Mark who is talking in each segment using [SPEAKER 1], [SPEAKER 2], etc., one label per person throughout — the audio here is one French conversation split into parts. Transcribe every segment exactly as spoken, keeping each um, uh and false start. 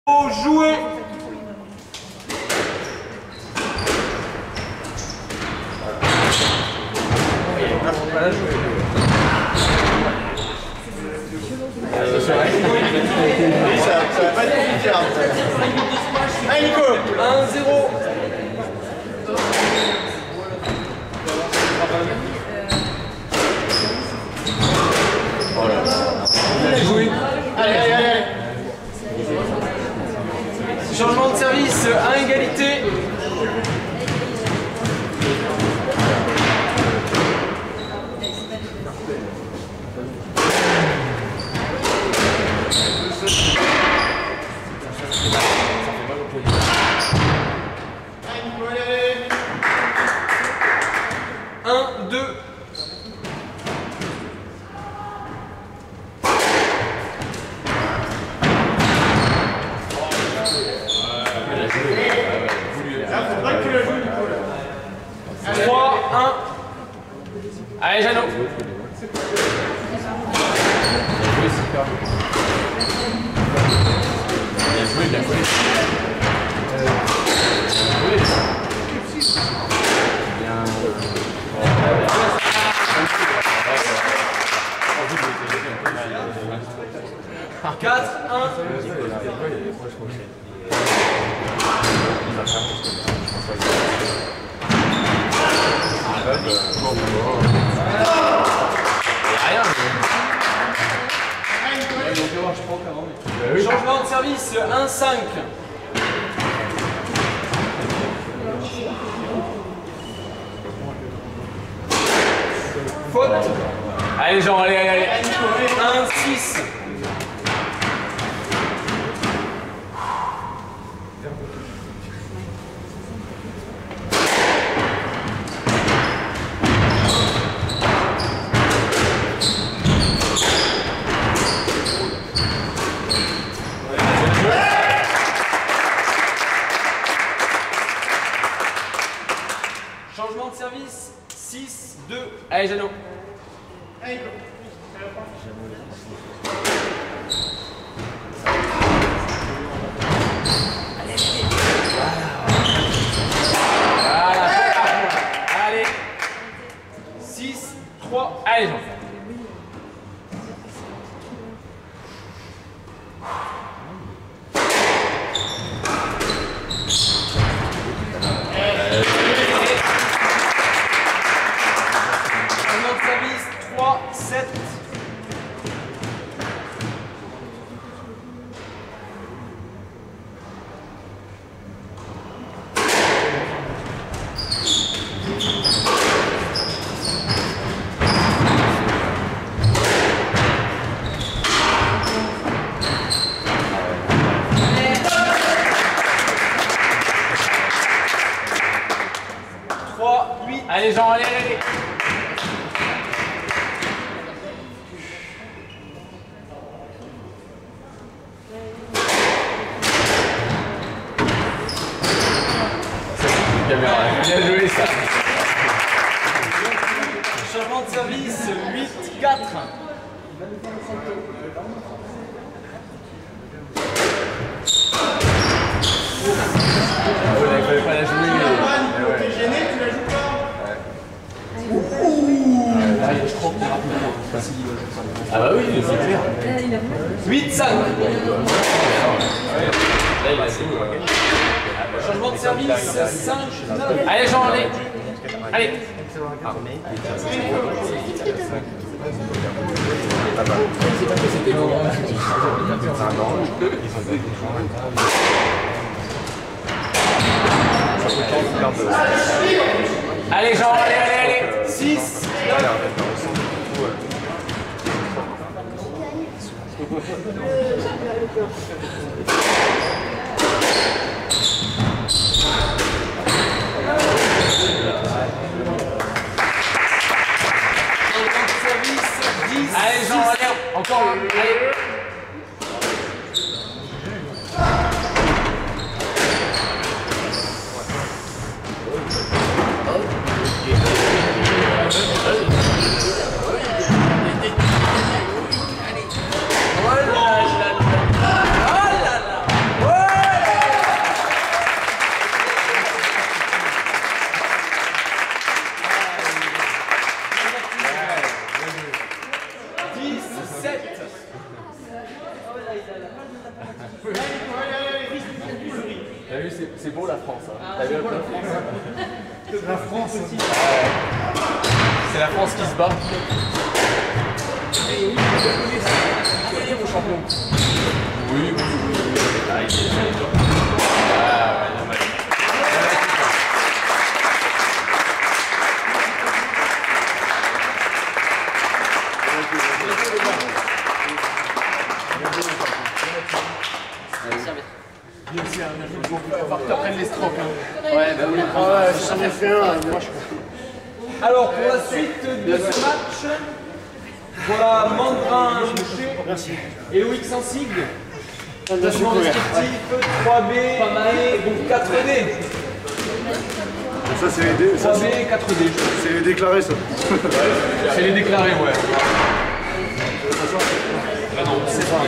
[SPEAKER 1] Jouer. Voilà, jouer.
[SPEAKER 2] Ça, ça va pas être compliqué. Allez Nico.
[SPEAKER 1] un zéro. Jouer.
[SPEAKER 2] Allez, allez, allez.
[SPEAKER 1] Changement de service à égalité. un, deux. trois, un. Allez, Jeannot.
[SPEAKER 3] Bien joué, bien joué.
[SPEAKER 1] quatre, un. Changement de service un, cinq. Faute. Allez Jean, allez, allez, allez. un, six. Changement de service six, deux. Allez Jeannot.
[SPEAKER 2] Allez Nico.
[SPEAKER 1] Voilà. Allez. six, trois. Allez Jean. Changement de service trois, sept. trois, huit. Allez Jean, allez, allez, allez.
[SPEAKER 3] Caméra, bien joué ça.
[SPEAKER 1] Changement de service huit, quatre.
[SPEAKER 3] Ah ouais, il fallait pas la jouer.
[SPEAKER 2] Nico, t'es gêné, tu la joues pas.
[SPEAKER 3] Là, je crois Ah bah oui, c'est clair.
[SPEAKER 1] huit, cinq.
[SPEAKER 3] Là, il a essayé.
[SPEAKER 1] Changement de service cinq, neuf. Allez Jean, allez. Allez.
[SPEAKER 3] C'était long.
[SPEAKER 1] Allez Jean, allez, allez, allez. six, neuf. Allez Jean, allez, encore un. Allez. Oh là là. Oh là là.
[SPEAKER 3] vu, c'est beau la France. Hein. T'as vu la France?
[SPEAKER 4] La France aussi.
[SPEAKER 3] C'est la France qui se bat. Oui, oui, oui. Ah, il est ah, ouais, non, mais... Il va falloir que tu apprennes les strokes. Hein. Ouais, bah oui.
[SPEAKER 4] Ah ouais, si j'en ai fait un, moi je comprends.
[SPEAKER 1] Alors, pour la suite de ce match, voilà Mandrin et Loïc sans sigle. Placement respectif trois B et donc quatre D.
[SPEAKER 2] Ça, c'est les, dé...
[SPEAKER 1] trois B et quatre D.
[SPEAKER 2] c'est les déclarés, ça.
[SPEAKER 1] C'est les déclarés, ouais. Ah non, c'est ça.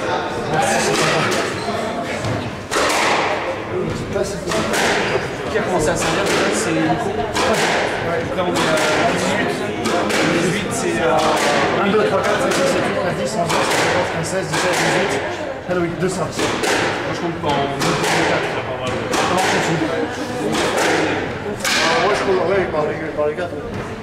[SPEAKER 1] Qui a commencé à servir, c'est Nico. Après, on est à dix-huit. dix-huit, c'est à
[SPEAKER 4] un, deux, trois, quatre, cinq, six, sept, huit, neuf, dix, onze, douze, treize, quinze, seize, dix-sept, dix-huit. Hello, deux cents.
[SPEAKER 1] Moi, je compte pas en deux, quatre.
[SPEAKER 2] Moi, je cours ouais, par les, par les quatre.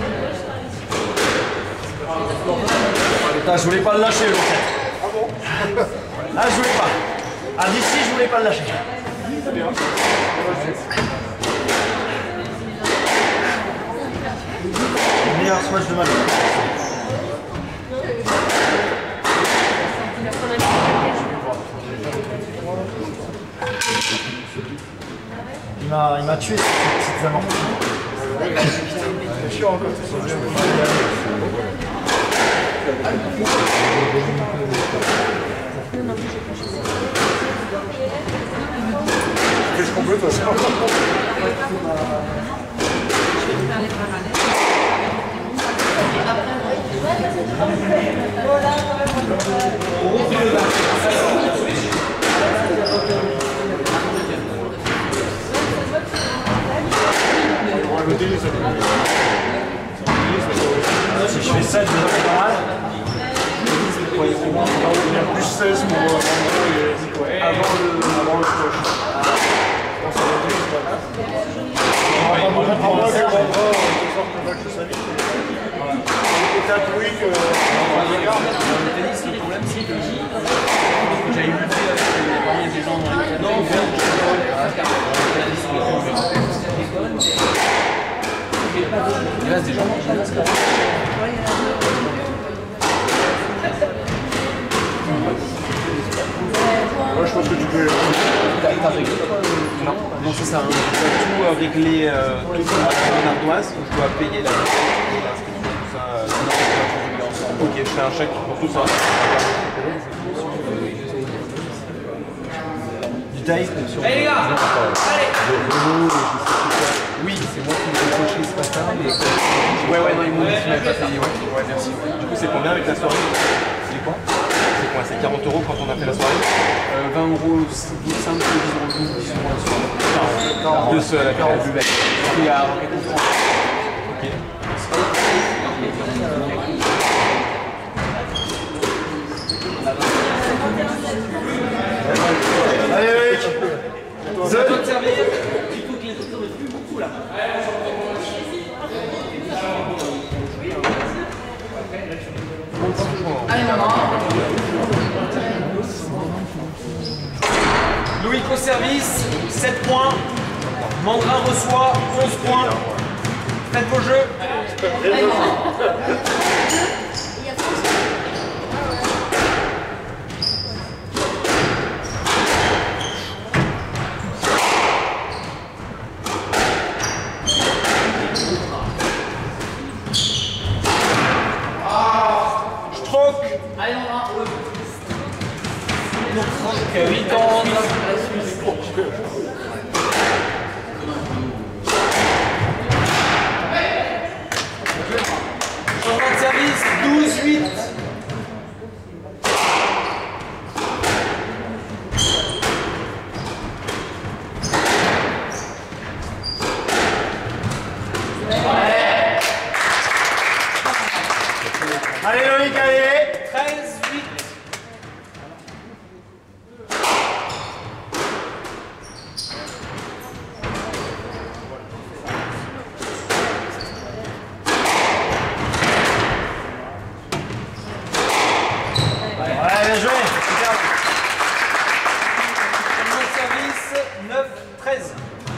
[SPEAKER 4] Putain, je voulais pas le lâcher, l'autre.
[SPEAKER 2] Ah bon?
[SPEAKER 4] Ah, je voulais pas. À d'ici, je voulais pas le lâcher.
[SPEAKER 2] C'est bien.
[SPEAKER 4] Meilleur smash de ma vie. Il m'a, il m'a tué ces petites amorties.
[SPEAKER 2] C'est chiant encore, c'est sûr. Qu'est-ce qu'on peut, toi?
[SPEAKER 4] Si je fais ça, je vais faire pas mal.
[SPEAKER 2] Il y a plus seize pour avant le coach. À moins que Mandra te sorte le match de sa vie. Peut-être oui que...
[SPEAKER 1] Le tennis, le problème, c'est que j'avais eu avec des gens dans les non, il reste des gens dans le
[SPEAKER 2] Moi, je pense que tu peux...
[SPEAKER 1] T'as réglé? Non, non c'est ça. Hein. Je dois tout euh, régler, euh, tout ça à mon ardoise, où je dois payer la l'inscription, tout ça. Euh, sinon, on va tout régler ensemble. Ok, je fais un chèque pour tout ça.
[SPEAKER 4] Du taïs, bien sûr.
[SPEAKER 1] Allez les gars, allez.
[SPEAKER 3] Oui, c'est moi qui l'ai coché ce matin, mais...
[SPEAKER 1] Ouais, ouais, non, ils m'ont dit qu'ils m'avaient pas payé, ouais. Ouais, merci.
[SPEAKER 3] Du coup, c'est combien avec la soirée? C'est quoi? C'est quoi? C'est quarante euros quand on a fait la soirée?
[SPEAKER 1] Euh, vingt euros, cinq, dix euros, dix euros la soirée.
[SPEAKER 3] Deux seuls avec la buvette.
[SPEAKER 1] Il y a Rocket France.
[SPEAKER 3] Ok.
[SPEAKER 2] Allez, Eric.
[SPEAKER 1] C'est à toi de servir. Il faut que les autres ne plus beaucoup là. Allez maman. Loïc au service, sept points. Mandrin reçoit onze points. Faites vos jeux. Allez, on va. huit ans. Changement de service. treize.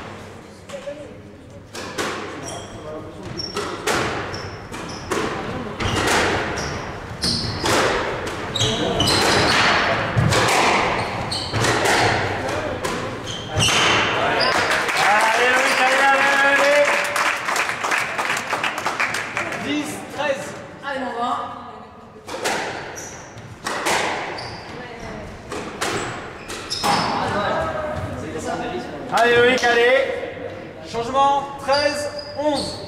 [SPEAKER 2] Allez Loïc, allez.
[SPEAKER 1] Changement, treize, onze.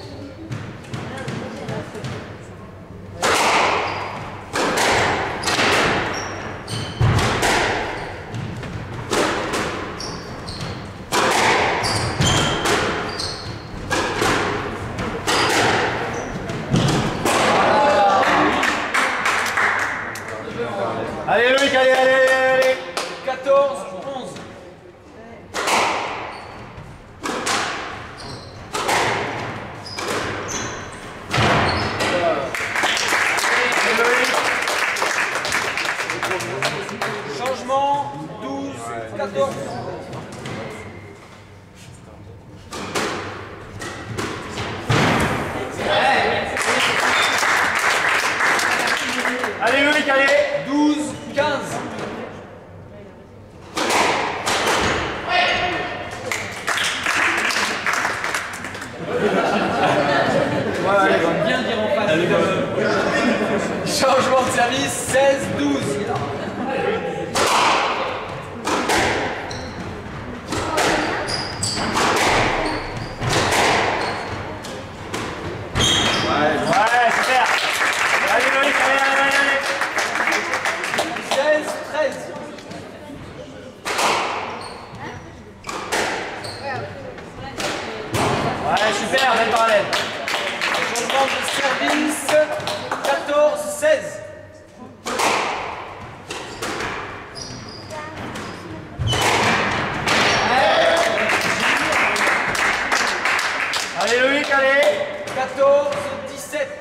[SPEAKER 2] Allez Loïc, allez, allez, allez.
[SPEAKER 1] quatorze, onze. Changement, douze, quatorze.
[SPEAKER 2] Allez Loïc, allez.
[SPEAKER 1] douze, quinze. Bien dire en face. Changement de service, seize, douze.
[SPEAKER 2] Ouais, super. Allez Loïc, allez, allez, allez.
[SPEAKER 1] seize, treize.
[SPEAKER 2] Ouais, super, belle parallèle.
[SPEAKER 1] Changement de service, quatorze, seize.
[SPEAKER 2] Allez Loïc, allez.
[SPEAKER 1] quatorze, dix-sept.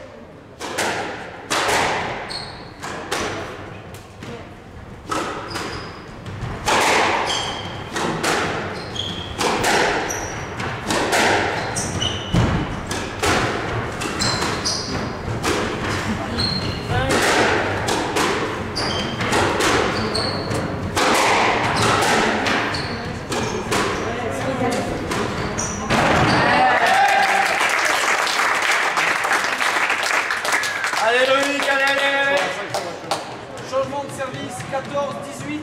[SPEAKER 2] Allez Loïc, allez, allez, allez.
[SPEAKER 1] Changement de service, quatorze, dix-huit.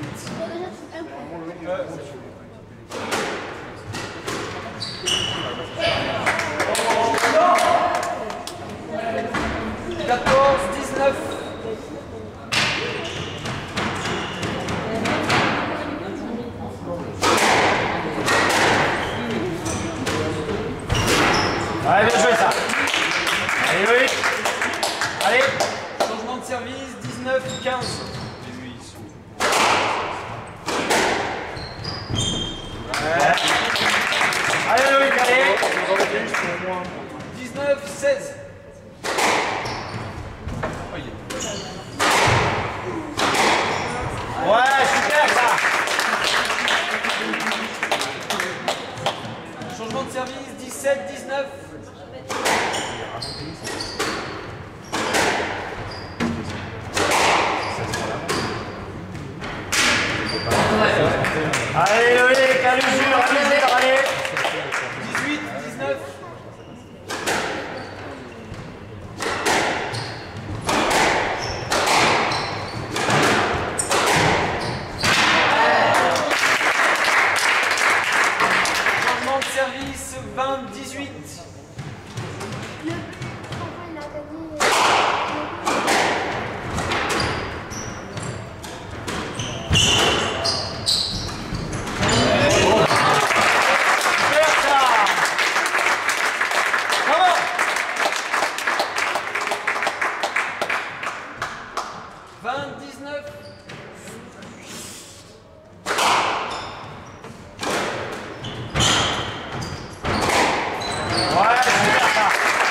[SPEAKER 1] quatorze, dix-neuf.
[SPEAKER 2] Ouais, bien joué ça. Allez Loïc. Allez.
[SPEAKER 1] Changement de service, dix-neuf, quinze.
[SPEAKER 2] Ouais. Allez Loïc, allez.
[SPEAKER 1] dix-neuf, seize.
[SPEAKER 2] Ouais, super ça.
[SPEAKER 1] Changement de service, dix-sept, dix-neuf.
[SPEAKER 2] Allez Loïc, à l'usure, à l'usure, allez.
[SPEAKER 1] dix-huit, dix-neuf. Changement de service, vingt, dix-huit.
[SPEAKER 2] Super ça. Comment?
[SPEAKER 1] vingt, dix-neuf.
[SPEAKER 2] Ouais, super ça.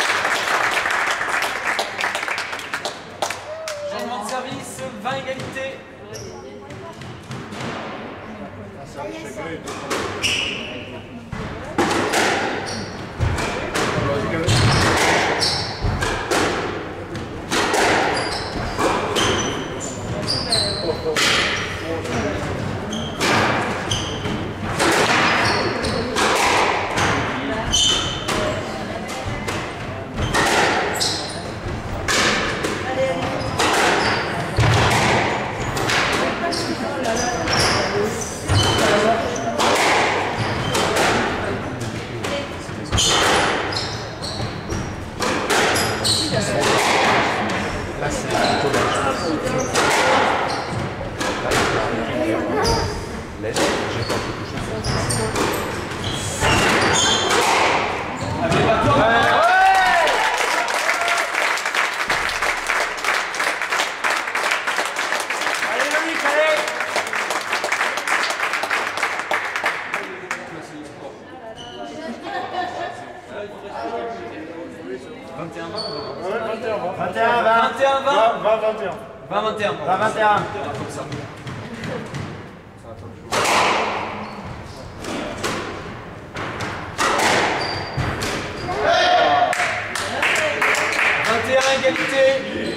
[SPEAKER 1] Changement de service, vingt, égalité.
[SPEAKER 2] Ça,
[SPEAKER 1] Allez, pas toi.
[SPEAKER 2] Allez Loïc, allez.
[SPEAKER 1] vingt et un vingt.
[SPEAKER 2] Ouais, vingt et un vingt.
[SPEAKER 1] vingt et un vingt. vingt et un vingt.
[SPEAKER 2] vingt vingt et un.
[SPEAKER 1] vingt vingt et un.
[SPEAKER 2] vingt vingt et un.
[SPEAKER 1] Comme ça. vingt et un égalité.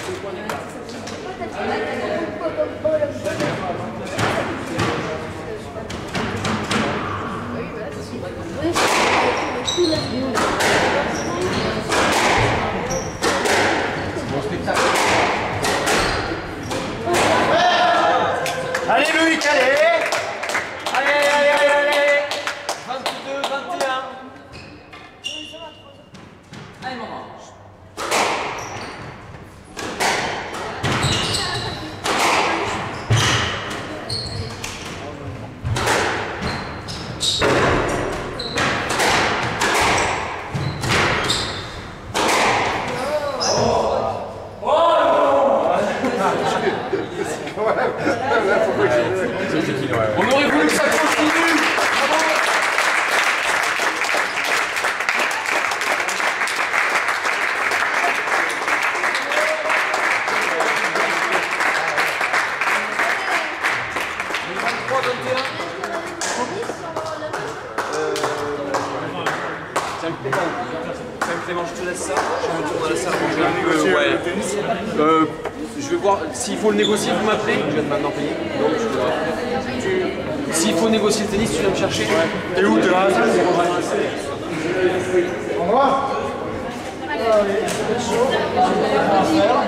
[SPEAKER 2] Allez Loïc, allez. Allez, allez, allez, allez.
[SPEAKER 1] vingt-deux vingt et un. Allez maman. On aurait voulu que ça continue. vingt-trois vingt et un. Tiens Clément, Tiens, Clément, je te laisse ça. Je retourne à la salle. Je vais négocier ouais. le tennis. Euh, je vais voir s'il faut le négocier. Vous m'appelez. Je viens de maintenant payer. Donc je dois. S'il faut négocier le tennis, tu viens me chercher.
[SPEAKER 2] T'es où? T'es là? Au revoir.